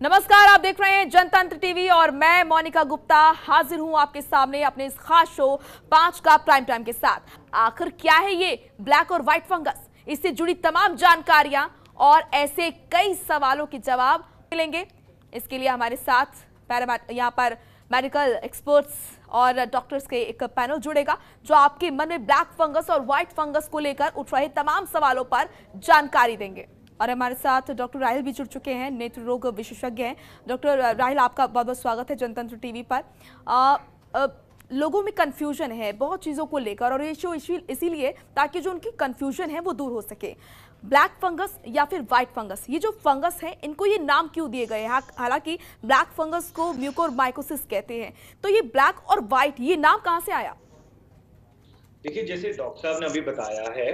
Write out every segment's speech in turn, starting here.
नमस्कार, आप देख रहे हैं जनतंत्र टीवी और मैं मोनिका गुप्ता हाजिर हूं आपके सामने अपने इस खास शो 5 का प्राइम टाइम के साथ। आखिर क्या है ये ब्लैक और व्हाइट फंगस, इससे जुड़ी तमाम जानकारियां और ऐसे कई सवालों के जवाब मिलेंगे। इसके लिए हमारे साथ यहाँ पर मेडिकल एक्सपर्ट्स और डॉक्टर्स के एक पैनल जुड़ेगा जो आपके मन में ब्लैक फंगस और व्हाइट फंगस को लेकर उठ रहे तमाम सवालों पर जानकारी देंगे। और हमारे साथ डॉक्टर राहिल भी जुड़ चुके हैं, नेत्र रोग विशेषज्ञ हैं। डॉक्टर राहिल, आपका बहुत बहुत स्वागत है जनतंत्र टीवी पर। लोगों में कंफ्यूजन है बहुत चीज़ों को लेकर और ये शो इसीलिए ताकि जो उनकी कंफ्यूजन है वो दूर हो सके। ब्लैक फंगस या फिर व्हाइट फंगस, ये जो फंगस है इनको ये नाम क्यों दिए गए हैं? हालांकि ब्लैक फंगस को म्यूकोरमाइकोसिस कहते हैं, तो ये ब्लैक और व्हाइट ये नाम कहाँ से आया? देखिए, जैसे डॉक्टर साहब ने अभी बताया है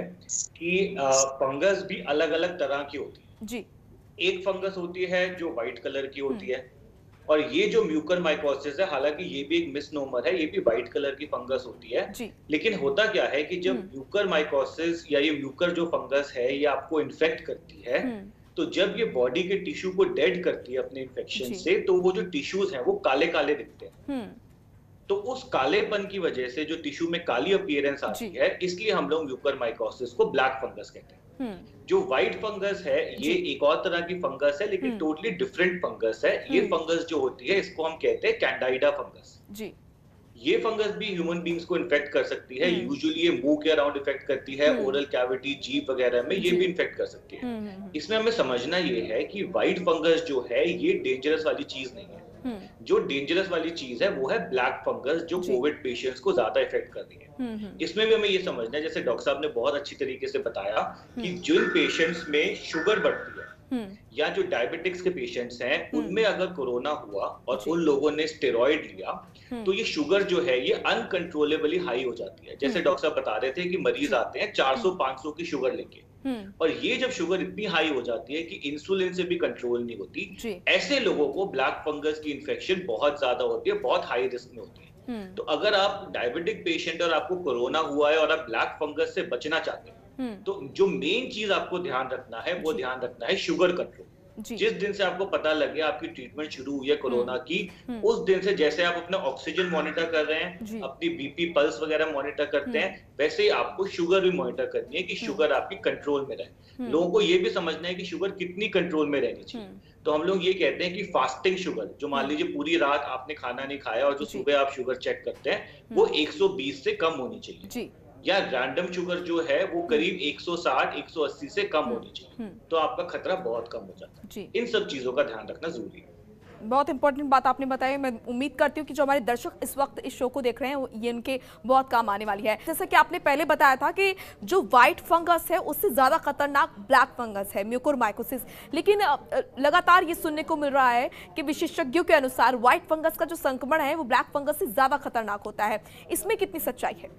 कि फंगस भी अलग अलग तरह की होती है जी। एक फंगस होती है जो व्हाइट कलर की होती है, और ये जो म्यूकरमाइकोसिस है, हालांकि ये भी एक मिसनोमर है, ये भी व्हाइट कलर की फंगस होती है जी। लेकिन होता क्या है कि जब म्यूकरमाइकोसिस या ये म्यूकर जो फंगस है ये आपको इन्फेक्ट करती है, तो जब ये बॉडी के टिश्यू को डेड करती है अपने इन्फेक्शन से, तो वो जो टिश्यूज हैं वो काले काले दिखते हैं। तो उस कालेपन की वजह से जो टिश्यू में काली अपीयरेंस आती है, इसलिए हम लोग म्यूकरमाइकोसिस को ब्लैक फंगस कहते हैं। जो व्हाइट फंगस है ये एक और तरह की फंगस है, लेकिन टोटली डिफरेंट फंगस है। ये फंगस जो होती है इसको हम कहते हैं कैंडाइडा फंगस। जी। ये फंगस भी ह्यूमन बींग्स को इन्फेक्ट कर सकती है। यूजुअली ये मुंह के अराउंड इफेक्ट करती है, ओरल कैविटी, जीभ वगैरह में ये भी इन्फेक्ट कर सकती है। इसमें हमें समझना ये है कि व्हाइट फंगस जो है ये डेंजरस वाली चीज नहीं है। जो डेंजरस वाली चीज है वो है ब्लैक फंगस, जो कोविड पेशेंट्स को ज्यादा इफेक्ट कर रही है। इसमें भी हमें ये समझना है, जैसे डॉक्टर साहब ने बहुत अच्छी तरीके से बताया कि जिन पेशेंट्स में शुगर बढ़ती है या जो डायबिटिक्स के पेशेंट्स हैं उनमें अगर कोरोना हुआ और उन लोगों ने स्टेरॉइड लिया, तो ये शुगर जो है ये अनकंट्रोलेबली हाई हो जाती है। जैसे डॉक्टर साहब बता रहे थे कि मरीज आते हैं 400-500 की शुगर लेके, और ये जब शुगर इतनी हाई हो जाती है कि इंसुलिन से भी कंट्रोल नहीं होती, ऐसे लोगों को ब्लैक फंगस की इन्फेक्शन बहुत ज्यादा होती है, बहुत हाई रिस्क में होती है। तो अगर आप डायबिटिक पेशेंट और आपको कोरोना हुआ है और आप ब्लैक फंगस से बचना चाहते हैं, तो जो मेन चीज आपको ध्यान रखना है वो ध्यान रखना है शुगर कंट्रोल। जिस दिन से आपको पता लगे आपकी ट्रीटमेंट शुरू हुई है कोरोना की, उस दिन से जैसे आप अपना ऑक्सीजन मॉनिटर कर रहे हैं, अपनी बीपी पल्स वगैरह मॉनिटर करते हैं, वैसे ही आपको शुगर भी मॉनिटर करनी है कि शुगर आपकी कंट्रोल में रहे। लोगों को ये भी समझना है कि शुगर कितनी कंट्रोल में रहनी चाहिए। तो हम लोग ये कहते हैं कि फास्टिंग शुगर, जो मान लीजिए पूरी रात आपने खाना नहीं खाया और जो सुबह आप शुगर चेक करते हैं, वो 120 से कम होनी चाहिए, या रैंडम शुगर जो है वो करीब 160-180 से कम होनी चाहिए, तो आपका खतरा बहुत कम हो जाता है। इन सब चीजों का ध्यान रखना जरूरी है। बहुत इंपॉर्टेंट बात आपने बताई। मैं उम्मीद करती हूँ कि जो हमारे दर्शक इस वक्त इस शो को देख रहे हैं ये उनके बहुत काम आने वाली है। जैसा कि आपने पहले बताया था कि जो व्हाइट फंगस है उससे ज्यादा खतरनाक ब्लैक फंगस है, म्यूकोरमाइकोसिस, लेकिन लगातार ये सुनने को मिल रहा है कि विशेषज्ञों के अनुसार व्हाइट फंगस का जो संक्रमण है वो ब्लैक फंगस से ज्यादा खतरनाक होता है। इसमें कितनी सच्चाई है?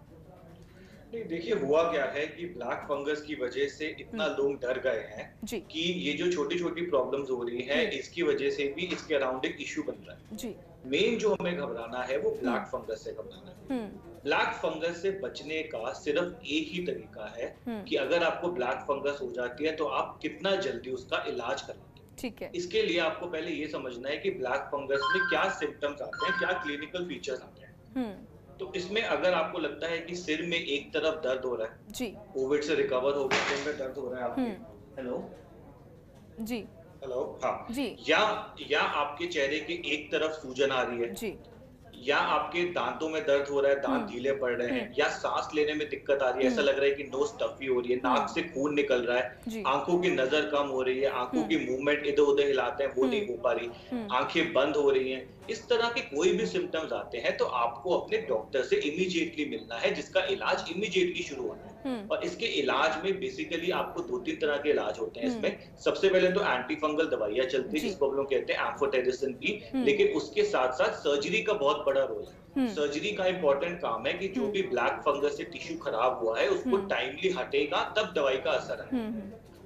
नहीं, देखिए, हुआ क्या है कि ब्लैक फंगस की वजह से इतना लोग डर गए हैं कि ये जो छोटी छोटी प्रॉब्लम्स हो रही हैं इसकी वजह से भी इसके अराउंड एक इश्यू बन रहा है। मेन जो हमें घबराना है वो ब्लैक फंगस से घबराना है। ब्लैक फंगस से बचने का सिर्फ एक ही तरीका है कि अगर आपको ब्लैक फंगस हो जाती है तो आप कितना जल्दी उसका इलाज करवाएं। ठीक है। इसके लिए आपको पहले ये समझना है कि ब्लैक फंगस में क्या सिम्टम्स आते हैं, क्या क्लिनिकल फीचर्स आते हैं। तो इसमें अगर आपको लगता है कि सिर में एक तरफ दर्द हो रहा है, जी, कोविड से रिकवर हो गए, सिर में दर्द हो रहा है आपके, हेलो जी, हेलो, हाँ जी, या आपके चेहरे के एक तरफ सूजन आ रही है, जी, या आपके दांतों में दर्द हो रहा है, दांत ढीले पड़ रहे हैं, या सांस लेने में दिक्कत आ रही है, ऐसा लग रहा है कि नोज स्टफी हो रही है, नाक से खून निकल रहा है, आंखों की नजर कम हो रही है, आंखों की मूवमेंट इधर उधर हिलाते हैं वो नहीं हो पा रही, आंखें बंद हो रही हैं, इस तरह के कोई भी सिम्टम्स आते हैं तो आपको अपने डॉक्टर से इमीडिएटली मिलना है, जिसका इलाज इमीडिएटली शुरू होना है। और इसके इलाज में बेसिकली आपको 2-3 तरह के इलाज होते हैं। इसमें सबसे पहले तो एंटी फंगल दवाइयां चलती है जिसको हम लोग कहते हैं एम्फोटेरिसिन बी, लेकिन उसके साथ साथ सर्जरी का बहुत बड़ा रोल है। सर्जरी का इंपॉर्टेंट काम है कि जो भी ब्लैक फंगस से टिश्यू खराब हुआ है उसको टाइमली हटेगा तब दवाई का असर है।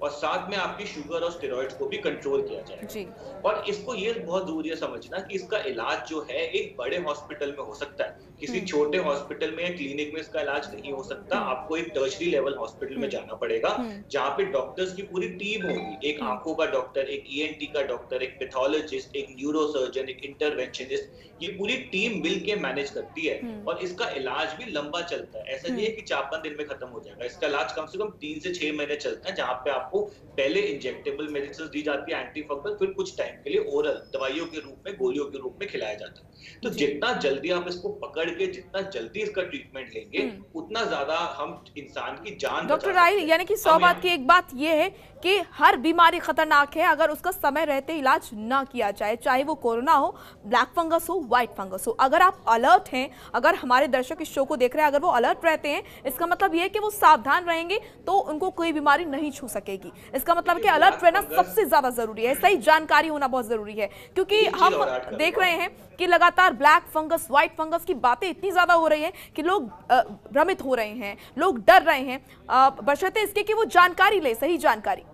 और साथ में आपकी शुगर और स्टेरॉइड्स को भी कंट्रोल किया जाएगा। और इसको ये बहुत जरूरी है समझना कि इसका इलाज जो है एक बड़े हॉस्पिटल में हो सकता है, किसी छोटे हॉस्पिटल में या क्लिनिक में इसका इलाज नहीं हो सकता। आपको एक टर्शरी लेवल हॉस्पिटल में जाना पड़ेगा, जहाँ पे डॉक्टर्स की पूरी टीम होगी, एक आंखों का डॉक्टर, एक ENT का डॉक्टर, एक पैथोलॉजिस्ट, एक न्यूरोसर्जन, एक इंटरवेंशनिस्ट, ये पूरी टीम मिलके मैनेज करती है। और इसका इलाज भी लंबा चलता है, ऐसा नहीं है कि 4-5 दिन में खत्म हो जाएगा। इसका इलाज कम से कम 3 से 6 महीने चलता है, जहाँ पे आपको पहले इंजेक्टेबल मेडिसिन दी जाती है एंटी फंगल, फिर कुछ टाइम के लिए ओरल दवाइयों के रूप में, गोलियों के रूप में खिलाया जाता है। तो जितना जल्दी आप इसको पकड़ के जितना जल्दी इसका ट्रीटमेंट लेंगे, उतना ज्यादा हम इंसान की जान बचा सकते हैं। डॉक्टर राहिल, यानी कि 100 बात की एक बात यह है कि हर बीमारी खतरनाक है अगर उसका समय रहते इलाज ना किया जाए, चाहे वो कोरोना हो, ब्लैक फंगस हो, व्हाइट फंगस हो। अगर आप अलर्ट हैं, अगर हमारे दर्शक इस शो को देख रहे हैं, अगर वो अलर्ट रहते हैं, इसका मतलब ये है कि वो सावधान रहेंगे तो उनको कोई बीमारी नहीं छू सकेगी। इसका मतलब है कि अलर्ट रहना सबसे ज्यादा जरूरी है, सही जानकारी होना बहुत जरूरी है, क्योंकि हम देख रहे हैं कि लगातार ब्लैक फंगस, व्हाइट फंगस की बातें इतनी ज्यादा हो रही हैं कि लोग भ्रमित हो रहे हैं, लोग डर रहे हैं, बशर्ते इसके कि वो जानकारी ले, सही जानकारी।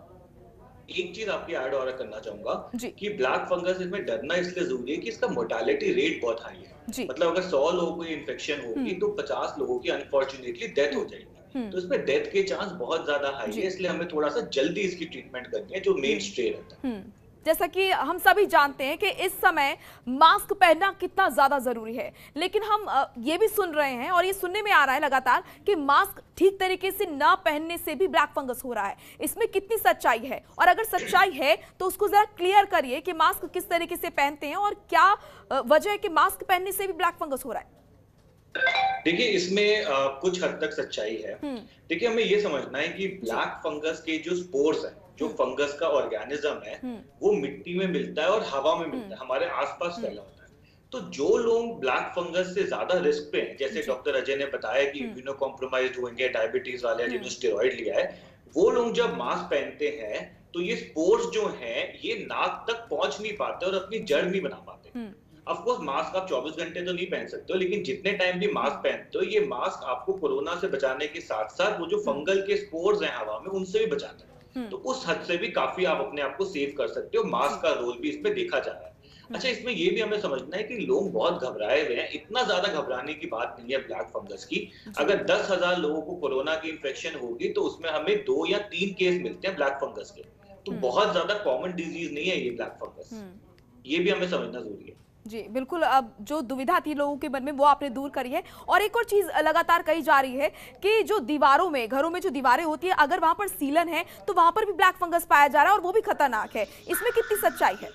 एक चीज आपकी ऐड और करना चाहूंगा कि ब्लैक फंगस इसमें डरना इसलिए जरूरी है कि इसका मोर्टालिटी रेट बहुत हाई है। मतलब अगर 100 लोगों को इन्फेक्शन होगी तो 50 लोगों की अनफॉर्चुनेटली डेथ हो जाएगी। तो इसमें डेथ के चांस बहुत ज्यादा हाई है, इसलिए हमें थोड़ा सा जल्दी इसकी ट्रीटमेंट करनी है, जो मेन स्ट्रेन रहता है। जैसा कि हम सभी जानते हैं कि इस समय मास्क पहनना कितना ज्यादा जरूरी है, लेकिन हम ये भी सुन रहे हैं और ये सुनने में आ रहा है लगातार कि मास्क ठीक तरीके से ना पहनने से भी ब्लैक फंगस हो रहा है। इसमें कितनी सच्चाई है, और अगर सच्चाई है तो उसको जरा क्लियर करिए कि मास्क किस तरीके से पहनते हैं और क्या वजह है कि मास्क पहनने से भी ब्लैक फंगस हो रहा है। देखिए, इसमें कुछ हद तक सच्चाई है। देखिए, हमें ये समझना है कि ब्लैक फंगस के जो स्पोर्स हैं, जो फंगस का ऑर्गेनिज्म है, वो मिट्टी में मिलता है और हवा में मिलता है, हमारे आसपास फैला होता है। तो जो लोग ब्लैक फंगस से ज्यादा रिस्क पे हैं, जैसे डॉक्टर अजय ने बताया कि इम्यूनो कॉम्प्रोमाइज्ड होंगे, डायबिटीज वाले, जिन्होंने स्टेरॉइड लिया है, वो लोग जब मास्क पहनते हैं तो ये स्पोर्स जो हैं ये नाक तक पहुंच नहीं पाते और अपनी जड़ नहीं बना पाते। ऑफ कोर्स मास्क आप 24 घंटे तो नहीं पहन सकते हो, लेकिन जितने टाइम भी मास्क पहनते हो, ये मास्क आपको कोरोना से बचाने के साथ साथ वो जो फंगल के स्पोर्स हैं हवा में, उनसे भी बचाता है। तो उस हद से भी काफी आप अपने आप को सेव कर सकते हो। मास्क का रोल भी इसमें देखा जा रहा है। अच्छा, इसमें ये भी हमें समझना है कि लोग बहुत घबराए हुए हैं। इतना ज्यादा घबराने की बात नहीं है ब्लैक फंगस की। अगर 10,000 लोगों को कोरोना की इन्फेक्शन होगी तो उसमें हमें 2 या 3 केस मिलते हैं ब्लैक फंगस के। तो बहुत ज्यादा कॉमन डिजीज नहीं है ये ब्लैक फंगस। ये भी हमें समझना जरूरी है। जी बिल्कुल, अब जो दुविधा थी लोगों के मन में वो आपने दूर करी है। और एक और चीज लगातार कही जा रही है कि जो दीवारों में, घरों में जो दीवारें होती है, अगर वहां पर सीलन है तो वहां पर भी ब्लैक फंगस पाया जा रहा है और वो भी खतरनाक है। इसमें कितनी सच्चाई है?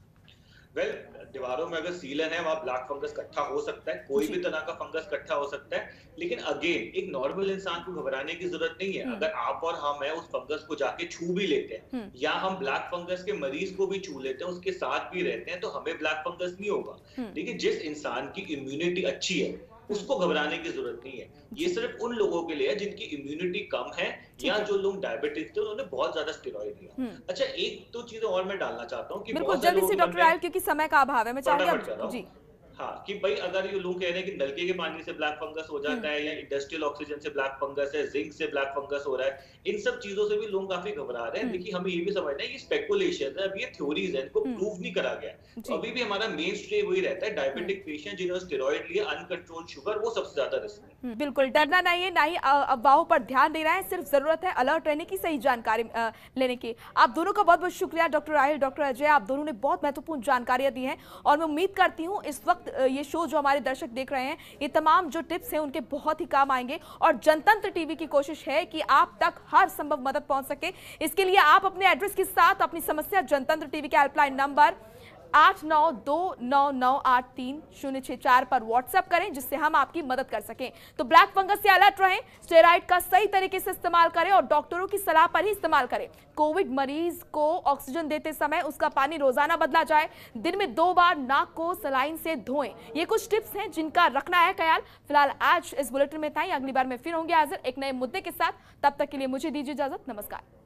वेल, दीवारों में अगर सीलन है वहां ब्लैक फंगस इकट्ठा हो सकता है, कोई भी तरह का फंगस इकट्ठा हो सकता है। लेकिन अगेन, एक नॉर्मल इंसान को घबराने की जरूरत नहीं है। अगर आप और हम है उस फंगस को जाके छू भी लेते हैं या हम ब्लैक फंगस के मरीज को भी छू लेते हैं, उसके साथ भी रहते हैं, तो हमें ब्लैक फंगस नहीं होगा। लेकिन जिस इंसान की इम्यूनिटी अच्छी है उसको घबराने की जरूरत नहीं है। ये सिर्फ उन लोगों के लिए है जिनकी इम्यूनिटी कम है या जो लोग डायबिटिक थे, उन्होंने बहुत ज्यादा स्टेरॉइड लिया। अच्छा, एक दो चीजें और मैं डालना चाहता हूँ कि बिल्कुल जल्दी से डॉक्टर राहिल, क्योंकि समय का अभाव है, मैं चाहूंगी जी। हाँ, कि भाई अगर ये लोग कह रहे हैं कि नलके के पानी से ब्लैक फंगस हो जाता है या इंडस्ट्रियल ऑक्सीजन से ब्लैक फंगस है, जिंक से ब्लैक फंगस हो रहा है, इन सब चीजों से भी लोग काफी घबरा रहे हैं। लेकिन हमें ये भी समझना है ये स्पेकुलेशन है, अभी ये थ्योरीज है, इनको प्रूव नहीं करा गया। तो अभी भी हमारा मेन स्ट्रे वही रहता है, डायबिटिक पेशेंट जिन्होंने स्टेरॉइड लिया, अनकंट्रोल्ड शुगर, वो सबसे ज्यादा रिस्क है। बिल्कुल डरना नहीं है, ना ही अफवाहों पर ध्यान देना है, सिर्फ जरूरत है अलर्ट रहने की, सही जानकारी लेने की। आप दोनों का बहुत बहुत शुक्रिया, डॉक्टर राहिल, डॉक्टर अजय, आप दोनों ने बहुत महत्वपूर्ण जानकारियां दी हैं। और मैं उम्मीद करती हूँ इस वक्त ये शो जो हमारे दर्शक देख रहे हैं, ये तमाम जो टिप्स हैं उनके बहुत ही काम आएंगे। और जनतंत्र टीवी की कोशिश है कि आप तक हर संभव मदद पहुंच सके। इसके लिए आप अपने एड्रेस के साथ अपनी समस्या जनतंत्र टीवी के हेल्पलाइन नंबर 8929983064 पर व्हाट्सएप करें, जिससे हम आपकी मदद कर सकें। तो ब्लैक फंगस से अलर्ट रहें, स्टेरॉइड का सही तरीके से इस्तेमाल करें और डॉक्टरों की सलाह पर ही इस्तेमाल करें। कोविड मरीज को ऑक्सीजन देते समय उसका पानी रोजाना बदला जाए, दिन में 2 बार नाक को सलाइन से धोएं। ये कुछ टिप्स हैं जिनका रखना है ख्याल। फिलहाल आज इस बुलेटिन में था ही, अगली बार मैं फिर होंगे हाजिर एक नए मुद्दे के साथ। तब तक के लिए मुझे दीजिए इजाजत, नमस्कार।